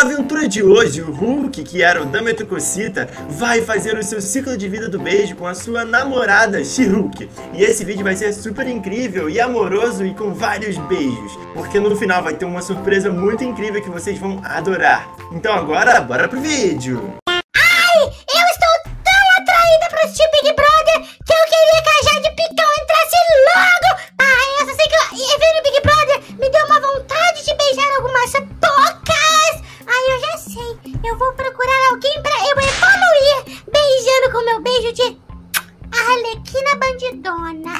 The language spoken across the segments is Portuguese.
aventura de hoje, o Hulk, que era o Dametococita, vai fazer o seu ciclo de vida do beijo com a sua namorada She-Hulk. E esse vídeo vai ser super incrível e amoroso e com vários beijos, porque no final vai ter uma surpresa muito incrível que vocês vão adorar. Então agora, bora pro vídeo! Ai, eu estou tão atraída pra assistir Big Brother que eu queria que a Jade Picão entrasse logo! Ai, eu só sei que vendo Big Brother me deu uma vontade de beijar algumas bocas! Ai, eu já sei, eu vou procurar alguém pra eu evoluir beijando com meu beijo de Arlequina Bandidona.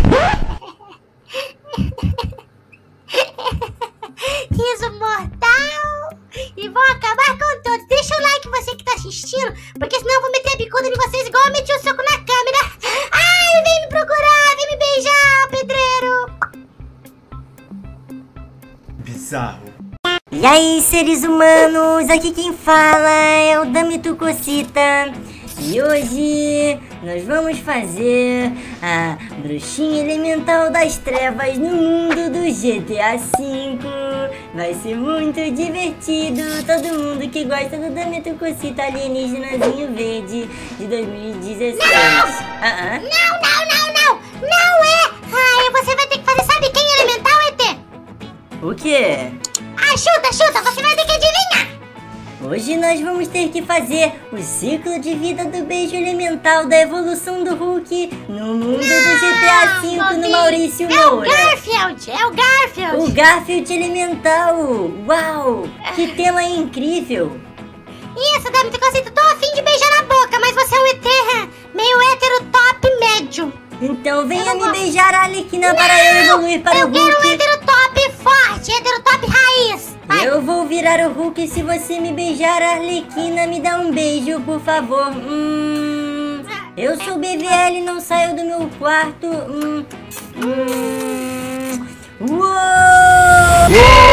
Riso mortal e vou acabar com todos. Deixa o like você que tá assistindo, porque senão eu vou meter a bicuda em vocês igual eu meti o soco na câmera. Ai, vem me procurar, vem me beijar, pedreiro. Bizarro. E aí, seres humanos, aqui quem fala é o Dametococita. E hoje nós vamos fazer a bruxinha elemental das trevas no mundo do GTA V. Vai ser muito divertido. Todo mundo que gosta do Dametococita alienígenazinho verde de 2016. Não é! Ai, você vai ter que fazer, sabe quem é elemental, ET? O quê? Ah, chuta, você vai ter que adivinhar. Hoje nós vamos ter que fazer o ciclo de vida do beijo elemental da evolução do Hulk no mundo do GTA V no Maurício Moura. É o Garfield. O Garfield elemental. Uau, que tema incrível. Isso, Dametococita, tô afim de beijar na boca, mas você é um ET meio hétero top médio. Então venha me beijar, Arlequina, para eu evoluir para o Hulk. Eu quero um hétero top forte, hétero top raiz. Vai. Eu vou virar o Hulk se você me beijar, Arlequina. Me dá um beijo, por favor. Eu sou BVL, não saio do meu quarto. Uou!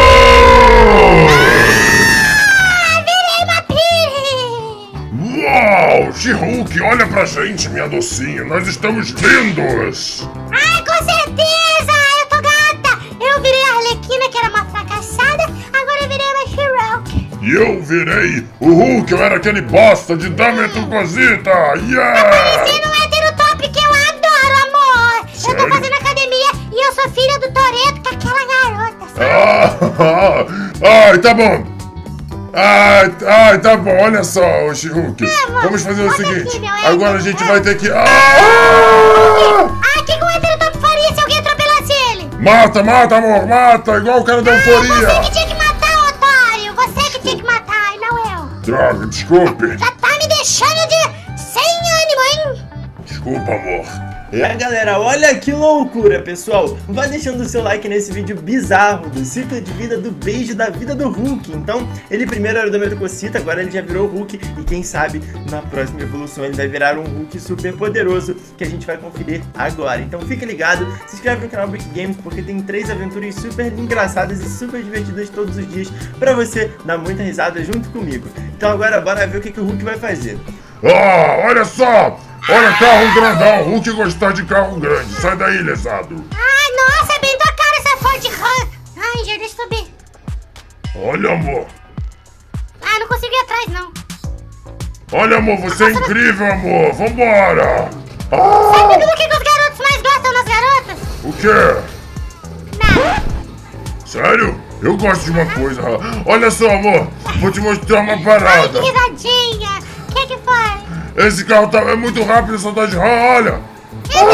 Virei uma pire! Uau! She-Hulk, olha pra gente, minha docinha. Nós estamos lindos! Ai, com certeza! Eu tô gata! Eu virei a Arlequina, que era uma fracassada. Agora eu virei uma She-Hulk. E eu virei o Hulk, eu era aquele bosta de Dametococita! Yeah! Parecendo um hétero top que eu adoro, amor! Sério? Eu tô fazendo academia e eu sou filha do Toretto, com aquela garota, sabe? Ai, tá bom! Ai, tá bom, olha só, She-Hulk. Vamos fazer o volta seguinte: aqui, meu hétero. agora a gente vai ter que. O que um hétero top faria se alguém atropelasse ele? Mata, amor, mata! Igual o cara da Você euforia! que tinha que matar, otário! Você que tinha que matar, e não eu! Droga, desculpe! Já tá me deixando de sem ânimo, hein? Desculpa, amor. É, galera, olha que loucura, pessoal. Vai deixando o seu like nesse vídeo bizarro do ciclo de vida do beijo da vida do Hulk. Então, ele primeiro era o Dametococita, agora ele já virou o Hulk. E quem sabe, na próxima evolução ele vai virar um Hulk super poderoso, que a gente vai conferir agora. Então fica ligado, se inscreve no canal Brick Games, porque tem 3 aventuras super engraçadas e super divertidas todos os dias, pra você dar muita risada junto comigo. Então agora, bora ver o que o Hulk vai fazer. Olha só! Olha, carro grandão! Hulk gostar de carro grande! Sai daí, lesado! Ai, nossa, é bem tua cara essa Ford Ram. Ai, já deixa eu subir. Olha, amor! Ah, não consigo ir atrás, não. Olha, amor, você é incrível, amor! Vambora! Sabe do que os garotos mais gostam nas garotas? O quê? Nada. Sério? Eu gosto de uma coisa. Olha só, amor! Vou te mostrar uma Ai, que parada! risadinha. O que foi? Esse carro é muito rápido, só tá de olha! Eu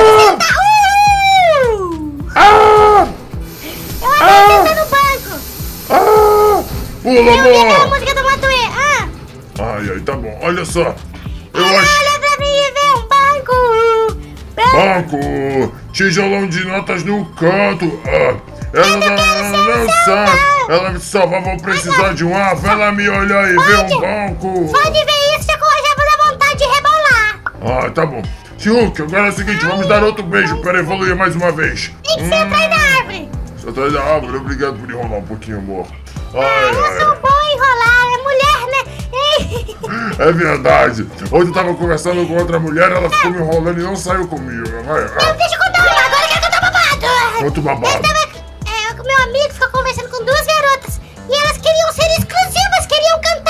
até no banco. Pula, Eu vi aquela amor! música do Matuê. Ai, tá bom. Olha só. Eu Olha acho... pra mim e vê um banco. Banco! Tijolão de notas no canto. Ela não sabe. Ela me salvar, vou precisar de um arco. Ela me olhar e ver um banco. Pode ver isso, você já vai dar vontade de rebolar. Tá bom. She-Hulk, agora é o seguinte, vamos dar outro beijo para evoluir mais uma vez. Tem que ser atrás da árvore. Você atrás da árvore, obrigado por enrolar um pouquinho, amor. Eu sou bom em enrolar, é mulher, né? É verdade. Hoje eu tava conversando com outra mulher, ela ficou me enrolando e não saiu comigo. Deixa eu contar uma, agora quer contar babado. Conta o babado. Meu amigo ficou conversando com 2 garotas e elas queriam ser exclusivas, queriam cantar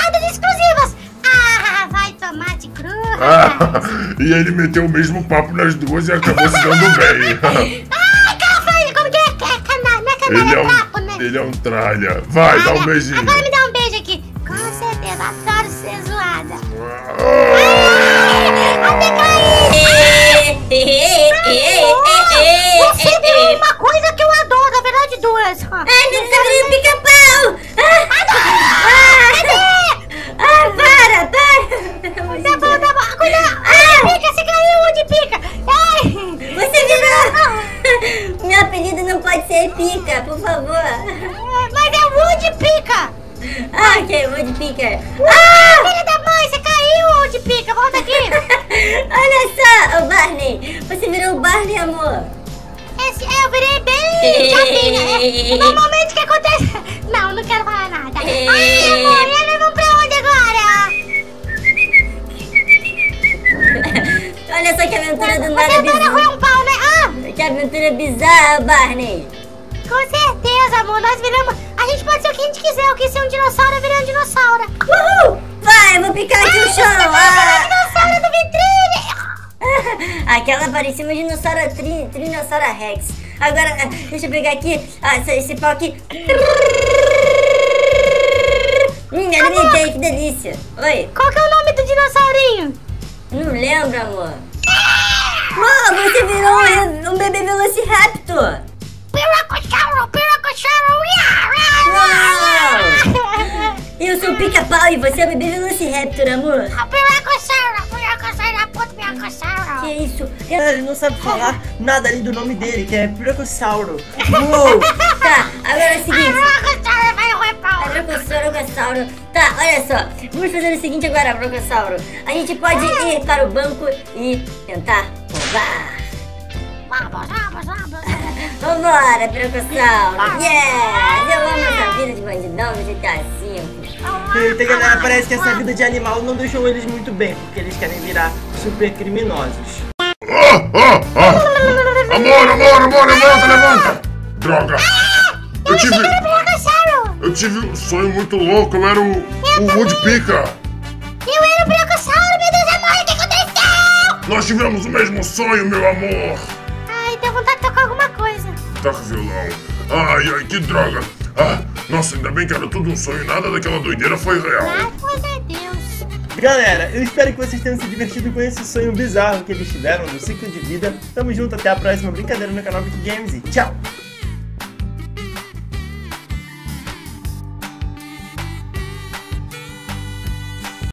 E ele meteu o mesmo papo nas duas e acabou se dando bem. Ai, cara, como que é? Ele é um tralha. Vai, dá um beijinho. Agora me dá um beijo aqui. Com certeza, adoro ser zoada. Até cair! Você virou uma coisa que eu adoro, na verdade duas. Ai, não tá virando pica-pau! Para! Tá bom, cuidado! Pica, você caiu, onde pica? Você virou! Meu apelido não pode ser Pica, por favor. Mas é Wood Pica! Ok, Wood Picker. Filha da mãe, você caiu, Wood Pica, volta aqui! Olha só, o Barney. Você virou o Barney, amor. Eu virei bem chapinha. Normalmente o que acontece... Não quero falar nada. Ai, amor, e nós vamos pra onde agora? Olha só que aventura do Você nada adora bizarra. roer um pau, né? Que aventura bizarra, Barney. Com certeza, amor, nós viramos... A gente pode ser o que a gente quiser, eu quis ser um dinossauro, eu virei um dinossauro. Uhul! Vai, eu vou picar aqui o chão. Dinossauro do vitrine! Aquela parecia uma dinossauro Trinossauro Rex. Agora, deixa eu pegar aqui esse pau aqui. Alimentei, que delícia. Oi, Qual que é o nome do dinossaurinho? não lembro, amor. Você virou um bebê Velociraptor. Piracossauro! Eu sou o pica-pau e você é o bebê Velociraptor, amor. Piracossauro! Que isso? Ele não sabe falar nada ali do nome dele, que é Piracossauro. Uou! Tá, agora é o seguinte. Piracossauro vai roer pau! Brocossauro. Tá, olha só. Vamos fazer o seguinte agora, Brocossauro. A gente pode ir para o banco e tentar roubar. Vamos! Vambora, Brocossauro. Yes! Eu amo essa vida de bandidão no GTA V. Eita, galera, parece que essa vida de animal não deixou eles muito bem, porque eles querem virar super criminosos. Amor, levanta! Droga! Eu tive um sonho muito louco, eu era o Woodpecker. Eu era o Piracossauro, meu Deus, amor, o que aconteceu? Nós tivemos o mesmo sonho, meu amor. Ai, deu vontade de tocar alguma coisa. Toca violão. Ai, que droga. Nossa, ainda bem que era tudo um sonho, nada daquela doideira foi real. Graças a Deus. Galera, eu espero que vocês tenham se divertido com esse sonho bizarro que eles tiveram no ciclo de vida. Tamo junto, até a próxima brincadeira no canal Vicky Games e tchau!